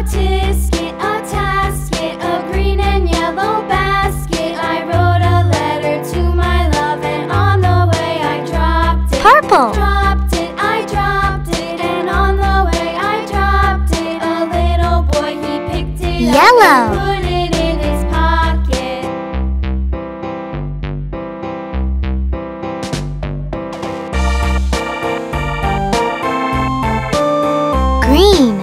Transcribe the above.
tisket, a tasket, a green and yellow basket. I wrote a letter to my love, and on the way I dropped it. Purple. I dropped it, and on the way I dropped it. A little boy, he picked it Yellow. up and put it in his pocket. Green.